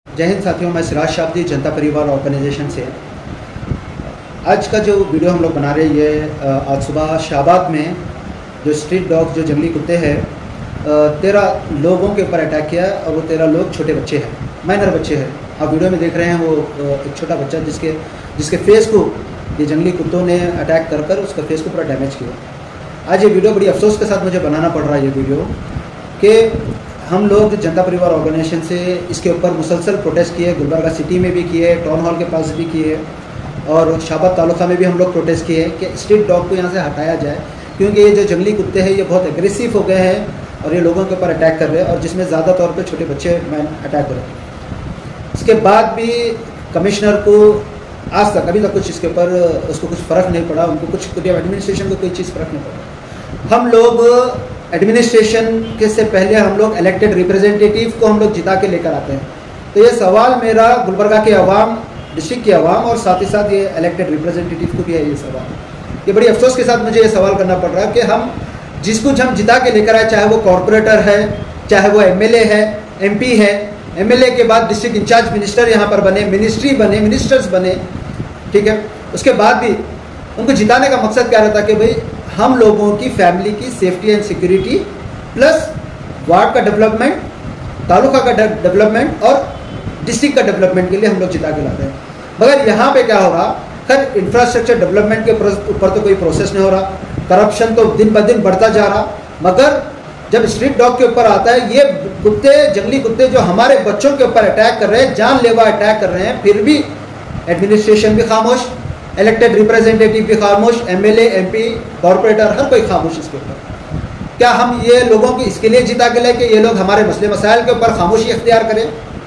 जय हिंद साथियों, मैं सिराज शाब्दी जनता परिवार ऑर्गेनाइजेशन से। आज का जो वीडियो हम लोग बना रहे हैं ये आज सुबह शाहबाद में जो स्ट्रीट डॉग जो जंगली कुत्ते हैं 13 लोगों के ऊपर अटैक किया और वो 13 लोग छोटे बच्चे हैं, माइनर बच्चे हैं। आप वीडियो में देख रहे हैं वो एक छोटा बच्चा जिसके फेस को ये जंगली कुत्तों ने अटैक कर उसका फेस को पूरा डैमेज किया। आज ये वीडियो बड़ी अफसोस के साथ मुझे बनाना पड़ रहा है ये वीडियो कि हम लोग जनता परिवार ऑर्गेनाइजेशन से इसके ऊपर मुसलसल प्रोटेस्ट किए, गुलबर्गा सिटी में भी किए, टाउन हॉल के पास भी किए और शाहबाद तालुका में भी हम लोग प्रोटेस्ट किए कि स्ट्रीट डॉग को यहाँ से हटाया जाए, क्योंकि ये जो जंगली कुत्ते हैं ये बहुत एग्रेसिव हो गए हैं और ये लोगों के ऊपर अटैक कर रहे हैं और जिसमें ज़्यादा तौर पे छोटे बच्चे अटैक कर रहे हैं। इसके बाद भी कमिश्नर को आज तक अभी तक कुछ इसके ऊपर उसको कुछ फ़र्क नहीं पड़ा, उनको कुछ एडमिनिस्ट्रेशन को कोई चीज़ फ़र्क नहीं पड़ा। हम लोग एडमिनिस्ट्रेशन के से पहले हम लोग इलेक्टेड रिप्रेजेंटेटिव को हम लोग जिता के लेकर आते हैं। तो ये सवाल मेरा गुलबर्गा के अवाम, डिस्ट्रिक्ट के अवाम और साथ ही साथ ये इलेक्टेड रिप्रेजेंटेटिव को भी है ये सवाल। ये बड़ी अफसोस के साथ मुझे ये सवाल करना पड़ रहा है कि हम जिसको हम जिता के लेकर आए, चाहे वो कॉरपोरेटर है, चाहे वो एमएलए है, एमपी है, एमएलए के बाद डिस्ट्रिक्ट इंचार्ज मिनिस्टर यहाँ पर बने, मिनिस्ट्री बने, मिनिस्टर्स बने, ठीक है। उसके बाद भी उनको जिताने का मकसद क्या रहता कि भाई हम लोगों की फैमिली की safety and security plus ward का डेवलपमेंट, तालुका का डेवलपमेंट और डिस्ट्रिक्ट का डेवलपमेंट के लिए हम लोग जिता के लाते हैं। मगर यहाँ पे क्या हो रहा, खैर इंफ्रास्ट्रक्चर डेवलपमेंट के ऊपर तो कोई प्रोसेस नहीं हो रहा, करप्शन तो दिन ब दिन बढ़ता जा रहा। मगर जब स्ट्रीट डॉग के ऊपर आता है, ये कुत्ते, जंगली कुत्ते जो हमारे बच्चों के ऊपर अटैक कर रहे हैं, जानलेवा अटैक कर रहे हैं, फिर भी एडमिनिस्ट्रेशन भी खामोश, इलेक्टेड रिप्रेजेंटेटिव भी खामोश, एमएलए, एमपी, कॉर्पोरेटर, हर कोई खामोश इसके ऊपर। क्या हम ये लोगों को इसके लिए जिता के लाए कि ये लोग हमारे मसले मसाइल के ऊपर खामोशी इख्तियार करें?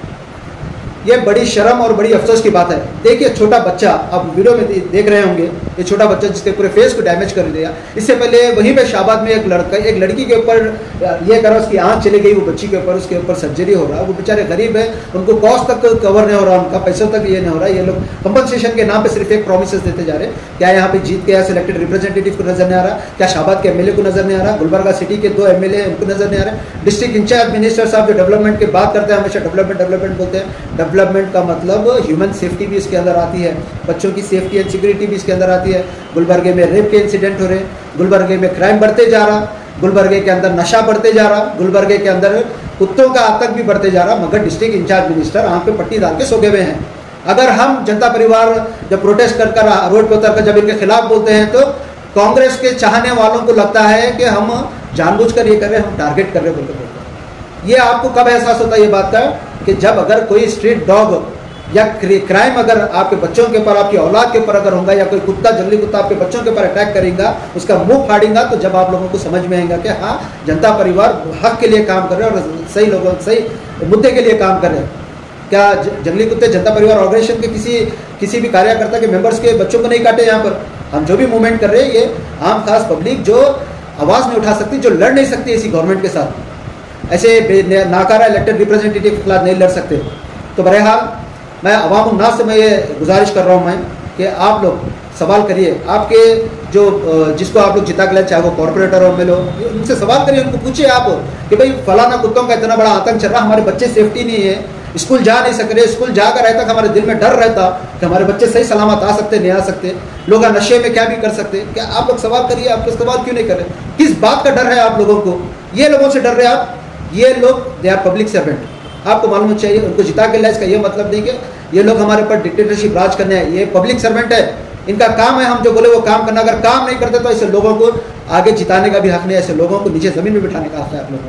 ये बड़ी शर्म और बड़ी अफसोस की बात है। देखिए छोटा बच्चा, आप वीडियो में देख रहे होंगे, ये छोटा बच्चा जिसके पूरे फेस को डैमेज कर दिया। इससे पहले वहीं पे शाहबाद में एक लड़की के ऊपर ये करा, उसकी आंख चली गई, वो बच्ची के ऊपर, उसके ऊपर सर्जरी हो रहा है। वो बेचारे गरीब है, उनको कॉस्ट तक कवर नहीं हो रहा, उनका पैसों तक ये नहीं हो रहा। ये लोग कंपनसेशन के नाम पर सिर्फ एक प्रोमिस देते जा रहे हैं। क्या यहाँ पे जीत के सिलेक्टेड रिप्रेजेंटेटिव को नजर नहीं आ रहा? क्या शाहबाद के एमएलए को नजर नहीं आ रहा? गुलबर्गा सिटी के 2 एमएलए उनको नजर नहीं आ रहा? डिस्ट्रिक्ट इंचार्ज मिनिस्टर साहब जो डेवलपमेंट की बात करते हैं, हमेशा डेवलपमेंट बोलते हैं। डेवलपमेंट का मतलब ह्यूमन सेफ्टी भी इसके अंदर आती है, बच्चों की सेफ्टी एंड सिक्योरिटी भी इसके अंदर आती है। गुलबर्गे में रेप के इंसिडेंट हो रहे, गुलबर्गे में क्राइम बढ़ते जा रहा, गुलबर्गे के अंदर नशा बढ़ते जा रहा, गुलबर्गे के अंदर कुत्तों का आतंक भी बढ़ते जा रहा। मगर डिस्ट्रिक्ट इंचार्ज मिनिस्टर आंख पे पट्टी डाल के सोगे हुए हैं। अगर हम जनता परिवार जब प्रोटेस्ट कर रोड पर उतरकर जब इनके खिलाफ बोलते हैं तो कांग्रेस के चाहने वालों को लगता है कि हम जानबूझकर ये कर रहे हैं, हम टारगेट कर रहे हैं बोलते बोलते। ये आपको कब एहसास होता है ये बात का कि जब अगर कोई स्ट्रीट डॉग या क्राइम अगर आपके बच्चों के ऊपर, आपकी औलाद के ऊपर अगर होगा, या कोई कुत्ता, जंगली कुत्ता आपके बच्चों के ऊपर अटैक करेगा, उसका मुंह फाड़ेगा, तो जब आप लोगों को समझ में आएगा कि हाँ, जनता परिवार हक के लिए काम कर रहे हैं और सही लोगों, सही मुद्दे के लिए काम कर रहे हैं। क्या जंगली कुत्ते जनता परिवार ऑर्गेनाइजेशन के किसी भी कार्यकर्ता के मेंबर्स के बच्चों को नहीं काटे? यहाँ पर हम जो भी मूवमेंट कर रहे हैं, ये आम खास पब्लिक जो आवाज़ नहीं उठा सकती, जो लड़ नहीं सकती इसी गवर्नमेंट के साथ, ऐसे नाकारा इलेक्टेड रिप्रेजेंटेटिव के खिलाफ नहीं लड़ सकते। तो बहरहाल मैं अवाम उन्नास से मैं ये गुजारिश कर रहा हूँ मैं कि आप लोग सवाल करिए, आपके जो जिसको आप लोग जिता के लाए, चाहे वो कॉर्पोरेटर हो, एमएलए हो, उनसे सवाल करिए, उनको पूछिए आप कि भाई फलाना कुत्तों का इतना बड़ा आतंक चल रहा, हमारे बच्चे सेफ्टी नहीं है, स्कूल जा नहीं सक रहे, स्कूल जाकर रहता हमारे दिल में डर रहता कि हमारे बच्चे सही सलामत आ सकते नहीं आ सकते, लोग नशे में क्या भी कर सकते। क्या आप लोग सवाल करिए, आप लोग सवाल क्यों नहीं कर रहे? किस बात का डर है आप लोगों को? ये लोगों से डर रहे आप? ये लोग दे आर पब्लिक सर्वेंट, आपको मालूम चाहिए। उनको जिता के लाए इसका ये मतलब नहीं कि ये लोग हमारे ऊपर डिक्टेटरशिप राज करने हैं। ये पब्लिक सर्वेंट है, इनका काम है हम जो बोले वो काम करना। अगर काम नहीं करते तो ऐसे लोगों को आगे जिताने का भी हक नहीं, ऐसे लोगों को नीचे जमीन में बिठाने का हक है आप लोगों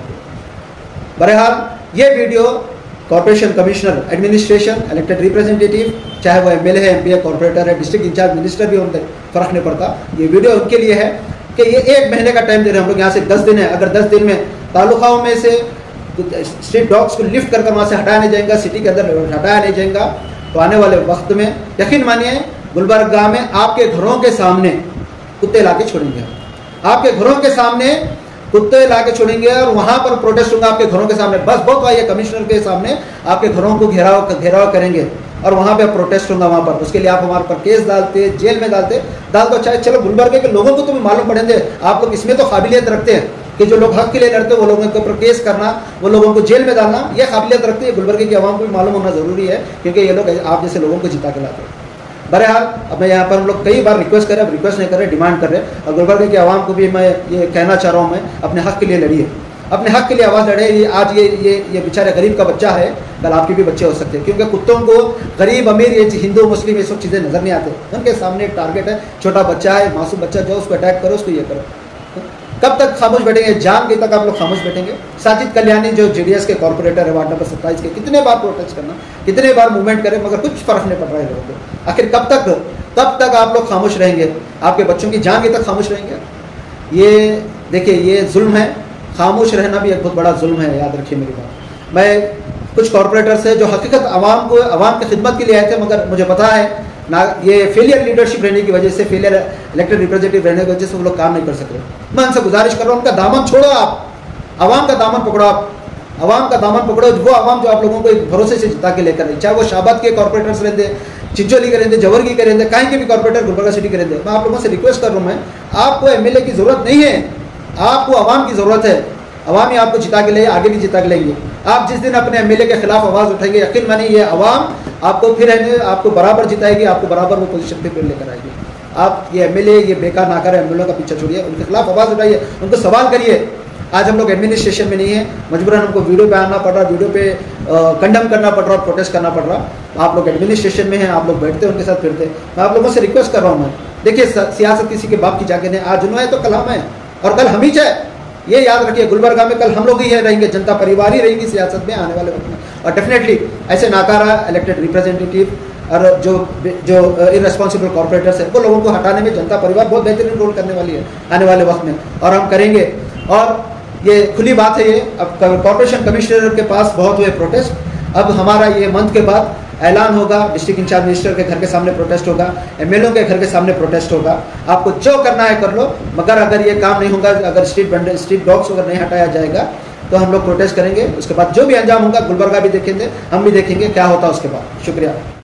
को। बहरहाल ये video corporation commissioner, administration, elected representative, चाहे वो एमएलए है, एमपी है, कॉर्पोरेटर है, डिस्ट्रिक्ट इंचार्ज मिनिस्टर भी उनसे फर्क नहीं पड़ता। ये वीडियो उनके लिए है कि ये 1 महीने का टाइम दे रहे हैं हम लोग। यहाँ से 10 दिन है, अगर 10 दिन में तालुकाओं में से स्ट्रीट डॉग्स को लिफ्ट कर वहाँ से हटाया नहीं जाएगा, सिटी के अंदर हटाया नहीं जाएगा, तो आने वाले वक्त में यकीन मानिए गुलबर्गा में आपके घरों के सामने कुत्ते ला के छोड़ेंगे। आपके घरों के सामने कुत्ते ला के छोड़ेंगे और वहाँ पर प्रोटेस्ट होगा आपके घरों के सामने। बस बहुत आइए, कमिश्नर के सामने आपके घरों को घेराव करेंगे और वहाँ पे प्रोटेस्ट होगा वहाँ पर। उसके लिए आप हमारे पर केस डालते, जेल में डाल दो चाहे। चलो गुलबर्गे के लोगों को तो भी मालूम पड़ेंगे, आप लोग इसमें तो काबिलियत रखते हैं। कि जो लोग हक के लिए लड़ते हैं वो लोगों के ऊपर केस करना, वो लोगों को जेल में डालना, ये काबिलियत रखती है। गुलबर्गे की आवाम को भी मालूम होना ज़रूरी है, क्योंकि ये लोग आप जैसे लोगों को जिता के लाते हैं। बहरहाल अब मैं यहाँ पर हम लोग कई बार रिक्वेस्ट कर रहे हैं, रिक्वेस्ट नहीं कर रहे, डिमांड कर रहे हैं। और गुलबर्गे की आवाम को भी मैं ये कहना चाह रहा हूँ, मैं अपने हक के लिए लड़िए, अपने हक के लिए आवाज़ लड़े। ये आज ये बेचारे गरीब का बच्चा है, कल आपके भी बच्चे हो सकते हैं, क्योंकि कुत्तों को गरीब अमीर, ये हिंदू मुस्लिम ये सब चीज़ें नज़र नहीं आते। उनके सामने एक टारगेट है, छोटा बच्चा है, मासूम बच्चा, जो उसको अटैक करो, उसको ये करो। कब तक खामोश बैठेंगे? जान के तक आप लोग खामोश बैठेंगे? साजिद कल्याणी जो JDS के कॉर्पोरेटर है वार्ड नंबर 27 के, कितने बार प्रोटेस्ट करना, कितने बार मूवमेंट करें, मगर कुछ फर्क नहीं पड़ रहा है लोगों को। आखिर कब तक आप लोग खामोश रहेंगे? आपके बच्चों की जान के तक खामोश रहेंगे? ये देखिए, ये जुल्म है। खामोश रहना भी एक बहुत बड़ा जुल्म है, याद रखिए मेरी बात। मैं कुछ कॉर्पोरेटर्स है जो हकीकत आवाम की खिदमत के लिए आए थे, मगर मुझे पता है ना, ये फेलियर लीडरशिप रहने की वजह से, फेलियर इलेक्टेड रिप्रेजेंटेटिव रहने की वजह से वो लोग काम नहीं कर सकते। मैं उनसे गुजारिश कर रहा हूँ, उनका दामन छोड़ो, आप आवाम का दामन पकड़ो, आप आवाम का दामन पकड़ो। वो आवाम जो आप लोगों को एक भरोसे से जिता के लेकर आई, चाहे वो शाहबाद के कॉर्पोरेटर्स रहते, चिंचोली के रहते, जवर्गी के रहते, कहीं के भी कॉर्पोरेटर गुलबर्गा सिटी के रहते। मैं आप लोगों से रिक्वेस्ट कर रहा हूँ, मैं आपको MLA की ज़रूरत नहीं है, आपको आवाम की ज़रूरत है। अवाम ही आपको जिता के ले, आगे भी जिता के लेंगे। आप जिस दिन अपने MLA के खिलाफ आवाज़ उठाएंगे, यकीन मानिए ये अवाम आपको फिर आपको बराबर जिताएगी, आपको बराबर वो पोजीशन पे फिर लेकर आएगी। आप ये MLA, ये बेकार नाकार MLA का पीछा छोड़िए, उनके खिलाफ आवाज़ उठाइए, उनको सवाल करिए। आज हम लोग एडमिनिस्ट्रेशन में नहीं है, मजबूरन हमको वीडियो पे आना पड़ रहा, वीडियो पे कंडम करना पड़ रहा, प्रोटेस्ट करना पड़ रहा। आप लोग एडमिनिस्ट्रेशन में हैं, आप लोग बैठते उनके साथ फिरते। मैं आप लोगों से रिक्वेस्ट कर रहा हूँ, मैं देखिए, सियासत किसी के बाप की जाके नहीं, आज उन्होंने तो कल हम है और कल हम ही चाहे, ये याद रखिए। गुलबर्गा में कल हम लोग ही रहेंगे, जनता परिवार ही रहेगी सियासत में आने वाले वक्त में। और डेफिनेटली ऐसे नाकारा इलेक्टेड रिप्रेजेंटेटिव और जो इररेस्पॉन्सिबल कॉर्पोरेटर्स है, वो लोगों को हटाने में जनता परिवार बहुत बेहतरीन रोल करने वाली है आने वाले वक्त में, और हम करेंगे। और ये खुली बात है, ये अब कॉर्पोरेशन कमिश्नर के पास बहुत हुए प्रोटेस्ट। अब हमारा ये मंथ के बाद ऐलान होगा, डिस्ट्रिक्ट इंचार्ज मिनिस्टर के घर के सामने प्रोटेस्ट होगा, MLA के घर के सामने प्रोटेस्ट होगा। आपको जो करना है कर लो, मगर अगर ये काम नहीं होगा, अगर स्ट्रीट डॉग्स अगर नहीं हटाया जाएगा, तो हम लोग प्रोटेस्ट करेंगे। उसके बाद जो भी अंजाम होगा, गुलबर्गा भी देखेंगे, हम भी देखेंगे क्या होता है उसके बाद। शुक्रिया।